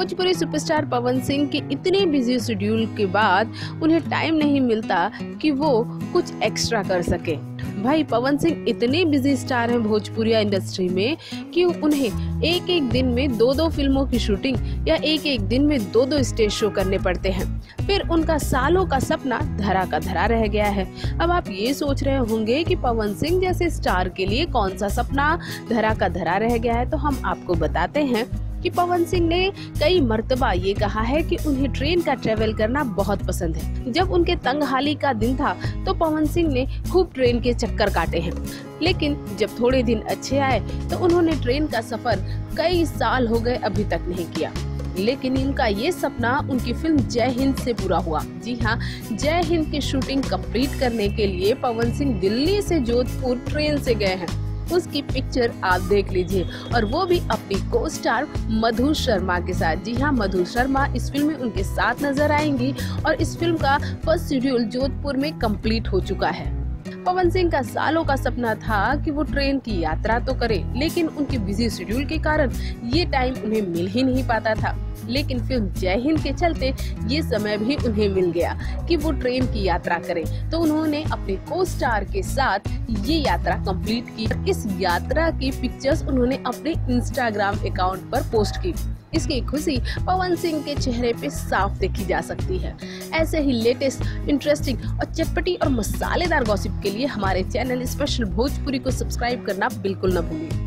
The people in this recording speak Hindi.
भोजपुरी सुपरस्टार पवन सिंह के इतने बिजी शेड्यूल के बाद उन्हें टाइम नहीं मिलता कि वो कुछ एक्स्ट्रा कर सके। भाई पवन सिंह इतने बिजी स्टार हैं भोजपुरी इंडस्ट्री में कि उन्हें एक एक दिन में दो दो फिल्मों की शूटिंग या एक एक दिन में दो दो स्टेज शो करने पड़ते हैं। फिर उनका सालों का सपना धरा का धरा रह गया है। अब आप ये सोच रहे होंगे कि पवन सिंह जैसे स्टार के लिए कौन सा सपना धरा का धरा रह गया है, तो हम आपको बताते हैं कि पवन सिंह ने कई मर्तबा ये कहा है कि उन्हें ट्रेन का ट्रेवल करना बहुत पसंद है। जब उनके तंगहाली का दिन था तो पवन सिंह ने खूब ट्रेन के चक्कर काटे हैं, लेकिन जब थोड़े दिन अच्छे आए तो उन्होंने ट्रेन का सफर कई साल हो गए अभी तक नहीं किया। लेकिन इनका ये सपना उनकी फिल्म जय हिंद से पूरा हुआ। जी हाँ, जय हिंद की शूटिंग कंप्लीट करने के लिए पवन सिंह दिल्ली से जोधपुर ट्रेन से गए हैं। उसकी पिक्चर आप देख लीजिए, और वो भी अपनी को स्टार मधु शर्मा के साथ। जी हाँ, मधु शर्मा इस फिल्म में उनके साथ नजर आएंगी और इस फिल्म का फर्स्ट शेड्यूल जोधपुर में कंप्लीट हो चुका है। पवन सिंह का सालों का सपना था कि वो ट्रेन की यात्रा तो करे, लेकिन उनके बिजी शेड्यूल के कारण ये टाइम उन्हें मिल ही नहीं पाता था। लेकिन फिल्म जय हिंद के चलते ये समय भी उन्हें मिल गया कि वो ट्रेन की यात्रा करें, तो उन्होंने अपने को स्टार के साथ ये यात्रा कंप्लीट की। इस यात्रा की पिक्चर्स उन्होंने अपने इंस्टाग्राम अकाउंट पर पोस्ट की। इसकी खुशी पवन सिंह के चेहरे पे साफ देखी जा सकती है। ऐसे ही लेटेस्ट, इंटरेस्टिंग और चटपटी और मसालेदार गॉसिप के लिए हमारे चैनल स्पेशल भोजपुरी को सब्सक्राइब करना बिल्कुल न भूलें।